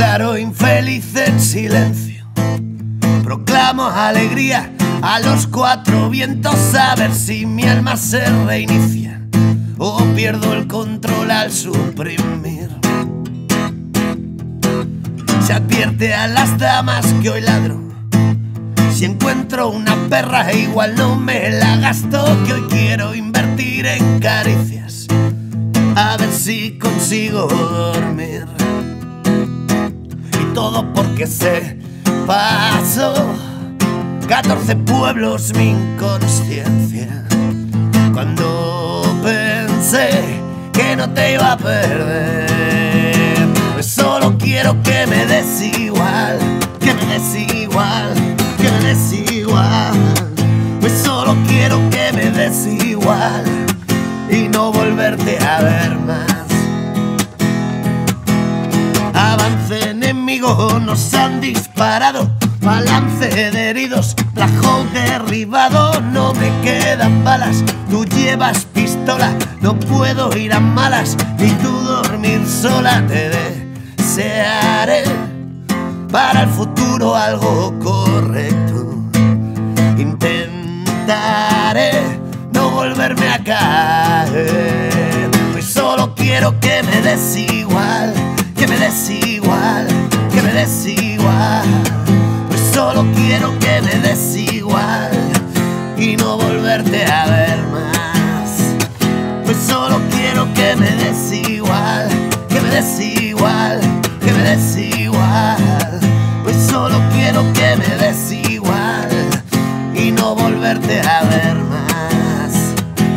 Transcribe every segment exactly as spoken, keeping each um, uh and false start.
declaro infeliz en silencio. Proclamo alegría a los cuatro vientos, a ver si mi alma se reinicia o pierdo el control al suprimir. Se advierte a las damas que hoy ladro. Si encuentro una perra igual no me la gasto, que hoy quiero invertir en caricias, a ver si consigo dormir. Y todo porque se pasó catorce pueblos mi inconsciencia, cuando pensé que no te iba a perder. Pues solo quiero que me des igual, que me des igual, que me des igual. Pues solo quiero que me des igual y no volverte a ver más. Avance enemigo, nos han disparado, balance de heridos, Black derribado. No me quedan balas, tú llevas pistola, no puedo ir a malas, ni tú dormir sola. Te desearé para el futuro algo correcto. Intentaré no volverme a caer. Pues solo quiero que me des igual, que me des igual, que me des igual. Pues solo quiero que me des igual y no volverte a ver más. Pues solo quiero que me des igual, que me des igual, que me des igual. Pues solo quiero que me des igual y no volverte a ver más.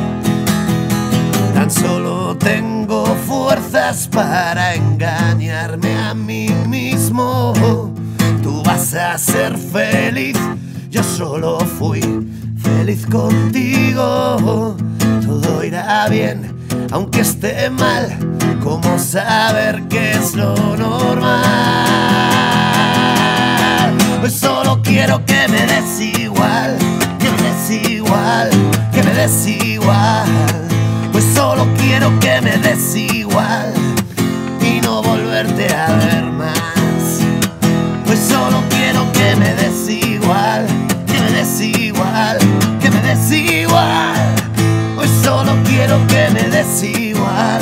Tan solo tengo fuerzas para engañarme a mí mismo. Tú vas a ser feliz, yo solo fui feliz contigo. Todo irá bien, aunque esté mal. ¿Cómo saber qué es lo normal? Pues solo quiero que me des igual, que me des igual, que me des igual. Pues solo quiero que me des igual y no volverte a ver más. Pues solo quiero que me des igual, que me des igual, que me des igual. Pues solo quiero que me des igual